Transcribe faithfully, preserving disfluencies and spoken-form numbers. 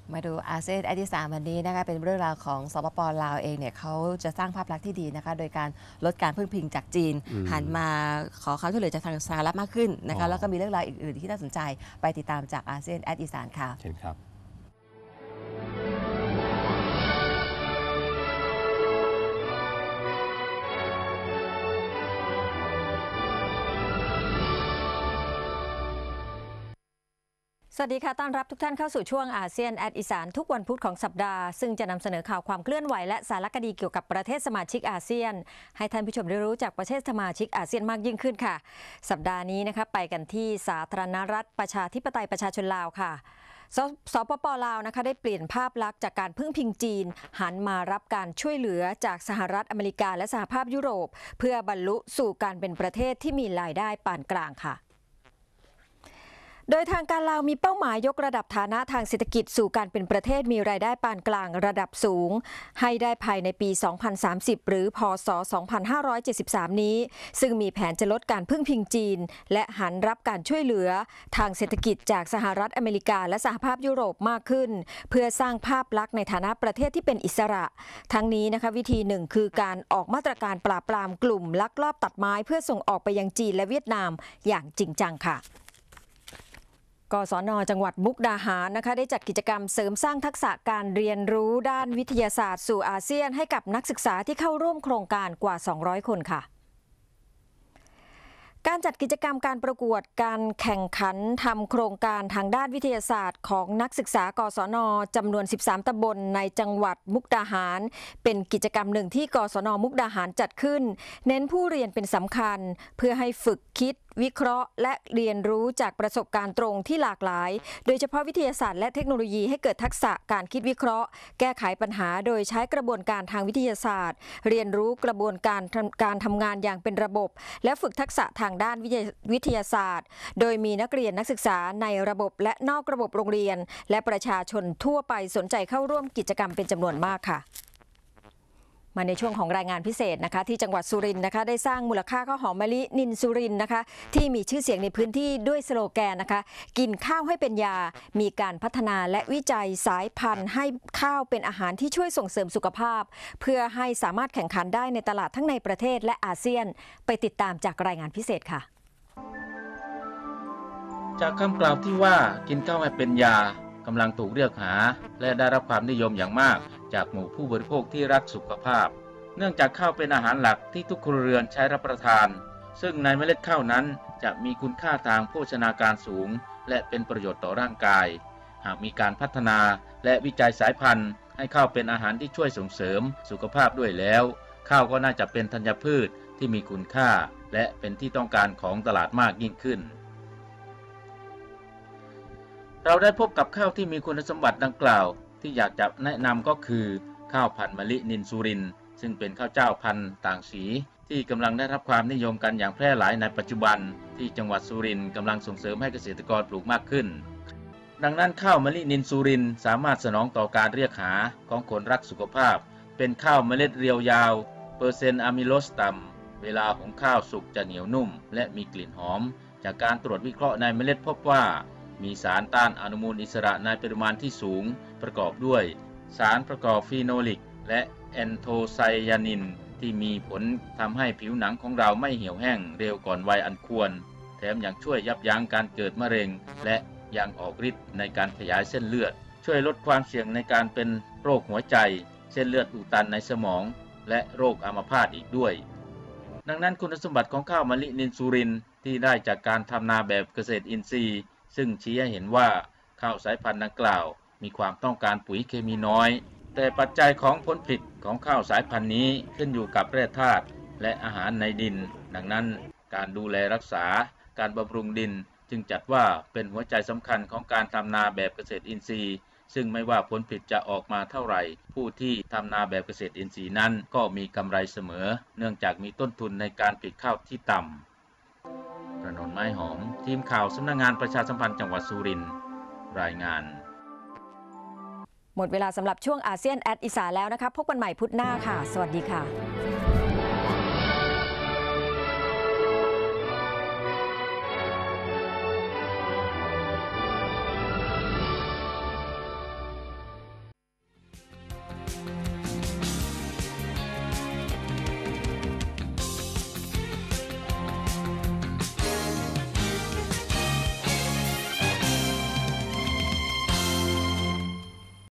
มาดูอาเซียนแอดดิสามวันนี้นะคะเป็นเรื่องราวของสปป.ลาวเองเนี่ยเขาจะสร้างภาพลักษณ์ที่ดีนะคะโดยการลดการพึ่งพิงจากจีนหันมาขอความช่วยเหลือจากทางสหรัฐมากขึ้นนะคะแล้วก็มีเรื่องราวอื่นๆที่น่าสนใจไปติดตามจากอาเซียนแอดดิสานค่ะเช่นครับสวัสดีค่ะต้อนรับทุกท่านเข้าสู่ช่วงอาเซียนแอดอีสานทุกวันพุธของสัปดาห์ซึ่งจะนำเสนอข่าวความเคลื่อนไหวและสารคดีเกี่ยวกับประเทศสมาชิกอาเซียนให้ท่านผู้ชมได้รู้จักประเทศสมาชิกอาเซียนมากยิ่งขึ้นค่ะสัปดาห์นี้นะคะไปกันที่สาธารณรัฐประชาธิปไตยประชาชนลาวค่ะสสปป.ลาวนะคะได้เปลี่ยนภาพลักษณ์จากการพึ่งพิงจีนหันมารับการช่วยเหลือจากสหรัฐอเมริกาและสหภาพยุโรปเพื่อบรรลุสู่การเป็นประเทศที่มีรายได้ปานกลางค่ะโดยทางการลาวมีเป้าหมายยกระดับฐานะทางเศรษฐกิจสู่การเป็นประเทศมีรายได้ปานกลางระดับสูงให้ได้ภายในปี สองพันสามสิบ หรือ พ.ศ. สองพันห้าร้อยเจ็ดสิบสาม นี้ซึ่งมีแผนจะลดการพึ่งพิงจีนและหันรับการช่วยเหลือทางเศรษฐกิจจากสหรัฐอเมริกาและสหภาพยุโรปมากขึ้นเพื่อสร้างภาพลักษณ์ในฐานะประเทศที่เป็นอิสระทั้งนี้นะคะวิธีหนึ่งคือการออกมาตรการปราบปรามกลุ่มลักลอบตัดไม้เพื่อส่งออกไปยังจีนและเวียดนามอย่างจริงจังค่ะกศน.จังหวัดมุกดาหารนะคะได้จัดกิจกรรมเสริมสร้างทักษะการเรียนรู้ด้านวิทยาศาสตร์สู่อาเซียนให้กับนักศึกษาที่เข้าร่วมโครงการกว่าสองร้อยคนค่ะการจัดกิจกรรมการประกวดการแข่งขันทำโครงการทางด้านวิทยาศาสตร์ของนักศึกษากศน.จำนวนสิบสามตำบลในจังหวัดมุกดาหารเป็นกิจกรรมหนึ่งที่กศน.มุกดาหารจัดขึ้นเน้นผู้เรียนเป็นสำคัญเพื่อให้ฝึกคิดวิเคราะห์และเรียนรู้จากประสบการณ์ตรงที่หลากหลายโดยเฉพาะวิทยาศาสตร์และเทคโนโลยีให้เกิดทักษะการคิดวิเคราะห์แก้ไขปัญหาโดยใช้กระบวนการทางวิทยาศาสตร์เรียนรู้กระบวนการการทำงานอย่างเป็นระบบและฝึกทักษะทางด้านวิทยาศาสตร์โดยมีนักเรียนนักศึกษาในระบบและนอกระบบโรงเรียนและประชาชนทั่วไปสนใจเข้าร่วมกิจกรรมเป็นจำนวนมากค่ะมาในช่วงของรายงานพิเศษนะคะที่จังหวัดสุรินทร์นะคะได้สร้างมูลค่าข้าวหอมมะลินินสุรินทร์นะคะที่มีชื่อเสียงในพื้นที่ด้วยสโลแกนนะคะกินข้าวให้เป็นยามีการพัฒนาและวิจัยสายพันธุ์ให้ข้าวเป็นอาหารที่ช่วยส่งเสริมสุขภาพเพื่อให้สามารถแข่งขันได้ในตลาดทั้งในประเทศและอาเซียนไปติดตามจากรายงานพิเศษค่ะจากคำกล่าวที่ว่ากินข้าวให้เป็นยากำลังถูกเรียกหาและได้รับความนิยมอย่างมากจากหมู่ผู้บริโภคที่รักสุขภาพเนื่องจากข้าวเป็นอาหารหลักที่ทุกครัวเรือนใช้รับประทานซึ่งในเมล็ดข้าวนั้นจะมีคุณค่าทางโภชนาการสูงและเป็นประโยชน์ต่อร่างกายหากมีการพัฒนาและวิจัยสายพันธุ์ให้ข้าวเป็นอาหารที่ช่วยส่งเสริมสุขภาพด้วยแล้วข้าวก็น่าจะเป็นธัญพืชที่มีคุณค่าและเป็นที่ต้องการของตลาดมากยิ่งขึ้นเราได้พบกับข้าวที่มีคุณสมบัติดังกล่าวที่อยากจะแนะนำก็คือข้าวพันธุ์มะลินินสุรินทร์ซึ่งเป็นข้าวเจ้าพันธุ์ต่างสีที่กำลังได้รับความนิยมกันอย่างแพร่หลายในปัจจุบันที่จังหวัดสุรินทร์กำลังส่งเสริมให้เกษตรกรปลูกมากขึ้นดังนั้นข้าวมะลินินสุรินทร์สามารถสนองต่อการเรียกหาของคนรักสุขภาพเป็นข้าวเมล็ดเรียวยาวเปอร์เซ็นต์อะมิโลสต่ำเวลาหุงข้าวสุกจะเหนียวนุ่มและมีกลิ่นหอมจากการตรวจวิเคราะห์ในเมล็ดพบว่ามีสารต้านอนุมูลอิสระในปริมาณที่สูงประกอบด้วยสารประกอบฟีโนลิกและแอนโทไซยานินที่มีผลทำให้ผิวหนังของเราไม่เหี่ยวแห้งเร็วก่อนวัยอันควรแถมยังช่วยยับยั้งการเกิดมะเร็งและยังออกฤทธิ์ในการขยายเส้นเลือดช่วยลดความเสี่ยงในการเป็นโรคหัวใจเส้นเลือดอุดตันในสมองและโรคอัมพาตอีกด้วยดังนั้นคุณสมบัติของข้าวมะลินินสุรินทร์ที่ได้จากการทำนาแบบเกษตรอินทรีย์ซึ่งชี้ให้เห็นว่าข้าวสายพันธุ์ดังกล่าวมีความต้องการปุ๋ยเคมีน้อยแต่ปัจจัยของผลผลิตของข้าวสายพันธุ์นี้ขึ้นอยู่กับแร่ธาตุและอาหารในดินดังนั้นการดูแลรักษาการบำรุงดินจึงจัดว่าเป็นหัวใจสำคัญของการทำนาแบบเกษตรอินทรีย์ซึ่งไม่ว่าผลผลิตจะออกมาเท่าไหร่ผู้ที่ทำนาแบบเกษตรอินทรีย์นั้นก็มีกำไรเสมอเนื่องจากมีต้นทุนในการผลิตข้าวที่ต่ำประนนท์ไม้หอมทีมข่าวสำนักงานประชาสัมพันธ์จังหวัดสุรินทร์รายงานหมดเวลาสำหรับช่วงอาเซียนแอดอีสานแล้วนะคะพบกันใหม่พุธหน้าค่ะสวัสดีค่ะ